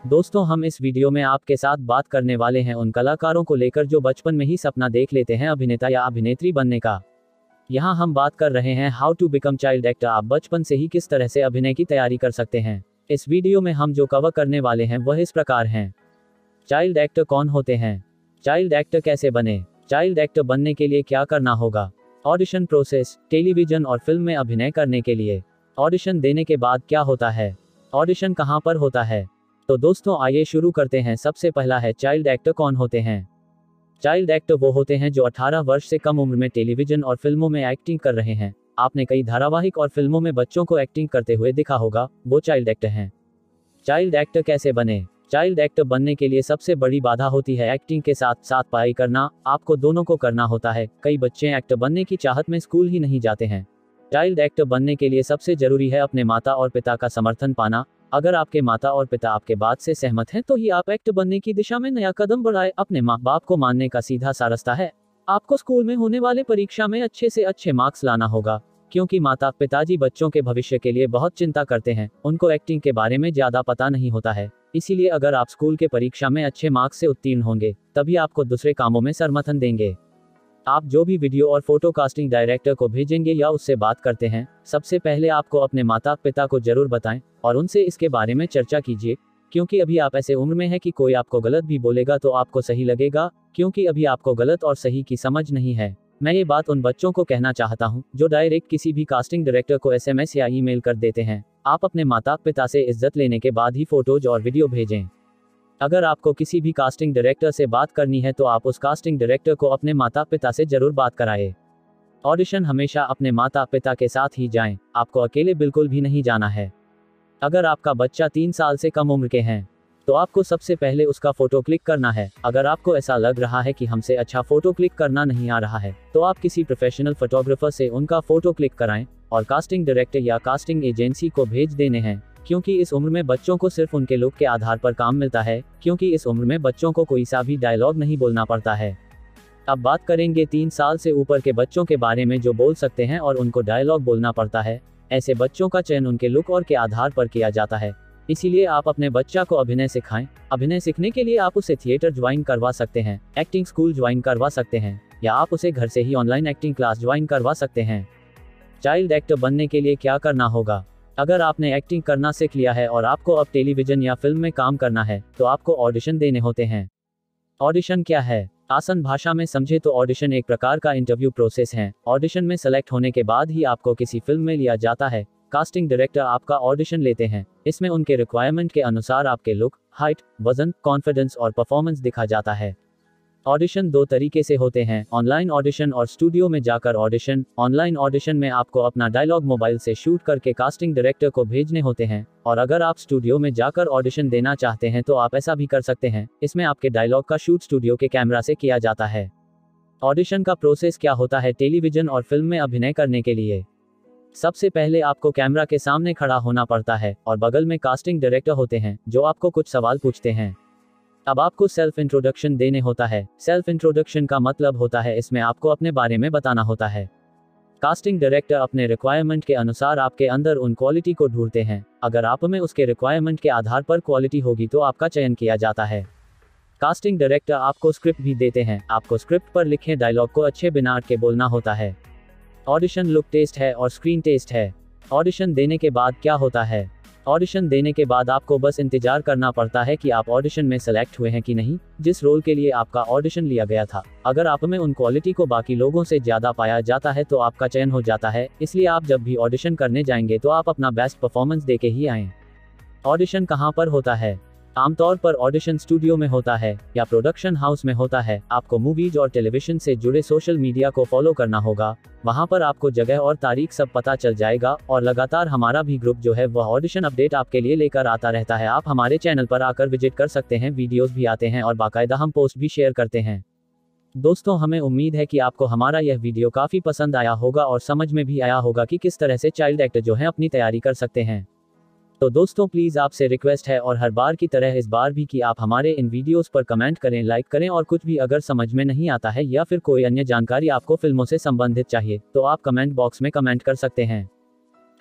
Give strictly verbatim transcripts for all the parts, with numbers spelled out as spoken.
दोस्तों, हम इस वीडियो में आपके साथ बात करने वाले हैं उन कलाकारों को लेकर जो बचपन में ही सपना देख लेते हैं अभिनेता या अभिनेत्री बनने का। यहाँ हम बात कर रहे हैं how to become child actor. आप बचपन से ही किस तरह से अभिनय की तैयारी कर सकते हैं। इस वीडियो में हम जो कवर करने वाले हैं वह इस प्रकार हैं। चाइल्ड एक्टर कौन होते हैं, चाइल्ड एक्टर कैसे बने, चाइल्ड एक्टर बनने के लिए क्या करना होगा, ऑडिशन प्रोसेस, टेलीविजन और फिल्म में अभिनय करने के लिए ऑडिशन देने के बाद क्या होता है, ऑडिशन कहाँ पर होता है। तो दोस्तों आइए शुरू करते हैं। सबसे पहला है चाइल्ड एक्टर कौन होते हैं। चाइल्ड एक्टर वो होते हैं जो अठारह वर्ष से कम उम्र में टेलीविजन और फिल्मों में एक्टिंग कर रहे हैं। आपने कई धारावाहिक और फिल्मों में बच्चों को एक्टिंग करते हुए देखा होगा, वो चाइल्ड एक्टर हैं। चाइल्ड एक्टर कैसे बने। चाइल्ड एक्टर बनने के लिए सबसे बड़ी बाधा होती है एक्टिंग के साथ साथ पढ़ाई करना। आपको दोनों को करना होता है। कई बच्चे एक्टर बनने की चाहत में स्कूल ही नहीं जाते हैं। चाइल्ड एक्टर बनने के लिए सबसे जरूरी है अपने माता और पिता का समर्थन पाना। अगर आपके माता और पिता आपके बात से सहमत हैं तो ही आप एक्टर बनने की दिशा में नया कदम बढ़ाएं। अपने माँ बाप को मानने का सीधा सा रास्ता है, आपको स्कूल में होने वाले परीक्षा में अच्छे से अच्छे मार्क्स लाना होगा, क्योंकि माता पिताजी बच्चों के भविष्य के लिए बहुत चिंता करते हैं। उनको एक्टिंग के बारे में ज्यादा पता नहीं होता है, इसीलिए अगर आप स्कूल के परीक्षा में अच्छे मार्क्स से उत्तीर्ण होंगे तभी आपको दूसरे कामों में समर्थन देंगे। आप जो भी वीडियो और फोटो कास्टिंग डायरेक्टर को भेजेंगे या उससे बात करते हैं, सबसे पहले आपको अपने माता पिता को जरूर बताएं और उनसे इसके बारे में चर्चा कीजिए, क्योंकि अभी आप ऐसे उम्र में हैं कि कोई आपको गलत भी बोलेगा तो आपको सही लगेगा, क्योंकि अभी आपको गलत और सही की समझ नहीं है। मैं ये बात उन बच्चों को कहना चाहता हूँ जो डायरेक्ट किसी भी कास्टिंग डायरेक्टर को एसएमएस या ईमेल कर देते हैं। आप अपने माता पिता से इज्जत लेने के बाद ही फोटोज और वीडियो भेजें। अगर आपको किसी भी कास्टिंग डायरेक्टर से बात करनी है तो आप उस कास्टिंग डायरेक्टर को अपने माता पिता से जरूर बात कराएं। ऑडिशन हमेशा अपने माता पिता के साथ ही जाएं, आपको अकेले बिल्कुल भी नहीं जाना है। अगर आपका बच्चा तीन साल से कम उम्र के हैं तो आपको सबसे पहले उसका फोटो क्लिक करना है। अगर आपको ऐसा लग रहा है कि हमसे अच्छा फोटो क्लिक करना नहीं आ रहा है तो आप किसी प्रोफेशनल फोटोग्राफर से उनका फोटो क्लिक कराएं और कास्टिंग डायरेक्टर या कास्टिंग एजेंसी को भेज देने हैं, क्योंकि इस उम्र में बच्चों को सिर्फ उनके लुक के आधार पर काम मिलता है, क्योंकि इस उम्र में बच्चों को कोई सा भी डायलॉग नहीं बोलना पड़ता है। अब बात करेंगे तीन साल से ऊपर के बच्चों के बारे में जो बोल सकते हैं और उनको डायलॉग बोलना पड़ता है। ऐसे बच्चों का चयन उनके लुक और के आधार पर किया जाता है, इसीलिए आप अपने बच्चा को अभिनय सिखाएं। अभिनय सीखने के लिए आप उसे थिएटर ज्वाइन करवा सकते हैं, एक्टिंग स्कूल ज्वाइन करवा सकते हैं, या आप उसे घर से ही ऑनलाइन एक्टिंग क्लास ज्वाइन करवा सकते हैं। चाइल्ड एक्टर बनने के लिए क्या करना होगा। अगर आपने एक्टिंग करना सीख लिया है और आपको अब टेलीविजन या फिल्म में काम करना है तो आपको ऑडिशन देने होते हैं। ऑडिशन क्या है, आसान भाषा में समझे तो ऑडिशन एक प्रकार का इंटरव्यू प्रोसेस है। ऑडिशन में सेलेक्ट होने के बाद ही आपको किसी फिल्म में लिया जाता है। कास्टिंग डायरेक्टर आपका ऑडिशन लेते हैं। इसमें उनके रिक्वायरमेंट के अनुसार आपके लुक, हाइट, वजन, कॉन्फिडेंस और परफॉर्मेंस दिखा जाता है। ऑडिशन दो तरीके से होते हैं, ऑनलाइन ऑडिशन और स्टूडियो में जाकर ऑडिशन। ऑनलाइन ऑडिशन में आपको अपना डायलॉग मोबाइल से शूट करके कास्टिंग डायरेक्टर को भेजने होते हैं, और अगर आप स्टूडियो में जाकर ऑडिशन देना चाहते हैं तो आप ऐसा भी कर सकते हैं। इसमें आपके डायलॉग का शूट स्टूडियो के कैमरा से किया जाता है। ऑडिशन का प्रोसेस क्या होता है टेलीविजन और फिल्म में अभिनय करने के लिए। सबसे पहले आपको कैमरा के सामने खड़ा होना पड़ता है और बगल में कास्टिंग डायरेक्टर होते हैं जो आपको कुछ सवाल पूछते हैं। अब आपको सेल्फ इंट्रोडक्शन देने होता है। सेल्फ इंट्रोडक्शन का मतलब होता है इसमें आपको अपने बारे में बताना होता है। कास्टिंग डायरेक्टर अपने रिक्वायरमेंट के अनुसार आपके अंदर उन क्वालिटी को ढूंढते हैं। अगर आप में उसके रिक्वायरमेंट के आधार पर क्वालिटी होगी तो आपका चयन किया जाता है। कास्टिंग डायरेक्टर आपको स्क्रिप्ट भी देते हैं। आपको स्क्रिप्ट पर लिखे डायलॉग को अच्छे बिना अटके बोलना होता है। ऑडिशन लुक टेस्ट है और स्क्रीन टेस्ट है। ऑडिशन देने के बाद क्या होता है। ऑडिशन देने के बाद आपको बस इंतजार करना पड़ता है कि आप ऑडिशन में सेलेक्ट हुए हैं कि नहीं, जिस रोल के लिए आपका ऑडिशन लिया गया था। अगर आप में उन क्वालिटी को बाकी लोगों से ज्यादा पाया जाता है तो आपका चयन हो जाता है। इसलिए आप जब भी ऑडिशन करने जाएंगे तो आप अपना बेस्ट परफॉर्मेंस देके ही आएं। ऑडिशन कहाँ पर होता है। आमतौर पर ऑडिशन स्टूडियो में होता है या प्रोडक्शन हाउस में होता है। आपको मूवीज और टेलीविजन से जुड़े सोशल मीडिया को फॉलो करना होगा, वहां पर आपको जगह और तारीख सब पता चल जाएगा। और लगातार हमारा भी ग्रुप जो है वह ऑडिशन अपडेट आपके लिए लेकर आता रहता है। आप हमारे चैनल पर आकर विजिट कर सकते हैं, वीडियोस भी आते हैं और बाकायदा हम पोस्ट भी शेयर करते हैं। दोस्तों, हमें उम्मीद है कि आपको हमारा यह वीडियो काफी पसंद आया होगा और समझ में भी आया होगा कि किस तरह से चाइल्ड एक्टर जो है अपनी तैयारी कर सकते हैं। तो दोस्तों, प्लीज आपसे रिक्वेस्ट है और हर बार की तरह इस बार भी कि आप हमारे इन वीडियोस पर कमेंट करें, लाइक करें, और कुछ भी अगर समझ में नहीं आता है या फिर कोई अन्य जानकारी आपको फिल्मों से संबंधित चाहिए तो आप कमेंट बॉक्स में कमेंट कर सकते हैं।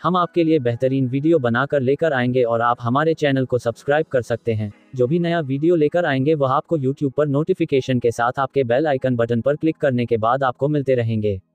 हम आपके लिए बेहतरीन वीडियो बनाकर लेकर आएंगे और आप हमारे चैनल को सब्सक्राइब कर सकते हैं। जो भी नया वीडियो लेकर आएंगे वह आपको यूट्यूब पर नोटिफिकेशन के साथ आपके बेल आइकन बटन पर क्लिक करने के बाद आपको मिलते रहेंगे।